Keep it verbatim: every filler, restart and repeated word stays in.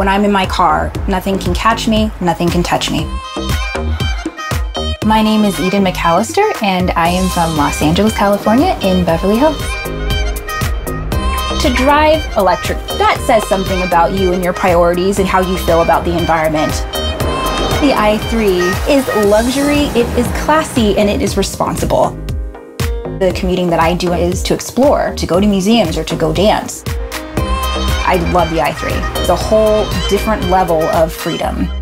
When I'm in my car, nothing can catch me, nothing can touch me. My name is Eden McCallister, and I am from Los Angeles, California, in Beverly Hills. To drive electric, that says something about you and your priorities and how you feel about the environment. The i three is luxury, it is classy, and it is responsible. The commuting that I do is to explore, to go to museums, or to go dance. I love the i three. It's a whole different level of freedom.